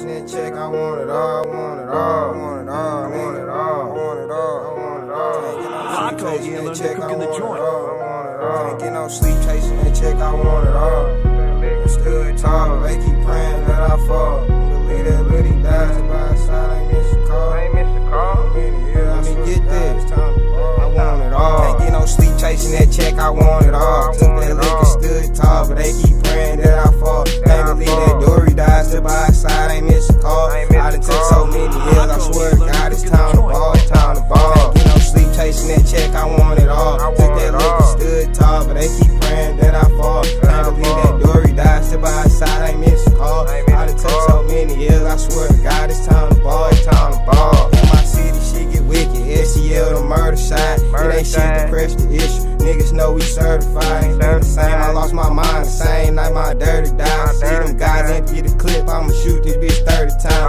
chasing that check, I want it all, I want it all, I want it all, I want it all, I want it all, I want it all. Can't get no sleep chasing that check, I want it all, I want it all. Can't get no sleep chasing that check, I want it all. I stood tall, they keep praying that I fall. Believe that Liddy dies by his side, I ain't miss a call. I ain't miss a call. Let me get that, it's time to ball. I want it all. Can't get no sleep chasing that check, I want it all. Took that liquor, stood tall, but they keep praying that I fall. Can't believe that Dory died, stood by his side, ain't miss a call. I done took so many years, I swear to God, it's time to ball, it's time to ball. Can't get no sleep chasing that check, I want it all. Took that liquor, stood tall, but they keep praying that I fall. Can't believe that Dory died, stood by his side, ain't miss a call. I done took so many years, I swear to God, it's time to ball, it's time to ball. In my city, shit get wicked, SEL the murder shot. It ain't shit to press the issue, niggas know we certified. Ain't been the same, I lost my mind the same night my dirty died. See them guys empty the clip, I'ma shoot this bitch 30 times.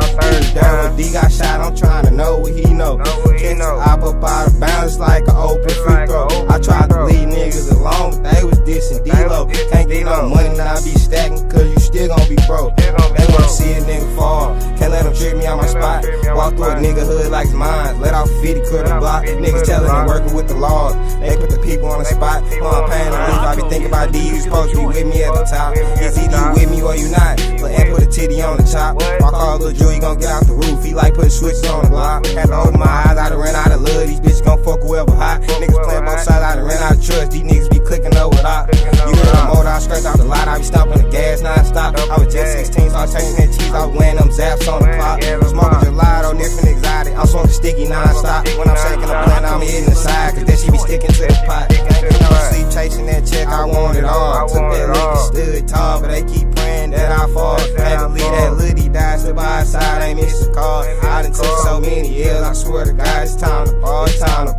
D got shot, I'm trying to know what he know. Catch the op up out of bounds like an open free throw. I tried to leave niggas alone, but they was dissing D-Lo. Can't get no money, now I be stacking, cause you still gon' be broke. They wanna see a nigga fall, can't let them trick me on my spot. Walk through a nigga hood like it's mine, let off 50 credit block. Niggas telling them working with the laws, they put the people on the spot. When I'm paying the leave, I be thinking about D, you supposed to be with me at the top. Is either you with me or you not, but and put a titty on the top. Walk all little Drew, he gon' get out the roof, he like putting switches on the block. Had to open my eyes, I done ran out of love, these bitches gon' fuck whoever hot. Niggas playing both sides, I done ran out of trust, these niggas be clicking up with op. You heard the motor, I scratched out the lot, I be stomping the gas non-stop. I was just 16, so I was chasing that cheese, I was wearing them zaps on the clock. Smoking gelato, different exotic, I'm smoking sticky non-stop. When I'm shaking the blunt, I'm hitting the side, cause that shit be sticking to the pot. Can't get no sleep chasing that check, I want it all. Took that liquor, stood tall, but they keep praying that I fall. Can't believe that Liddy died, stood by his side, ain't miss a call. I done took so many years, I swear to God, it's time to ball, it's time to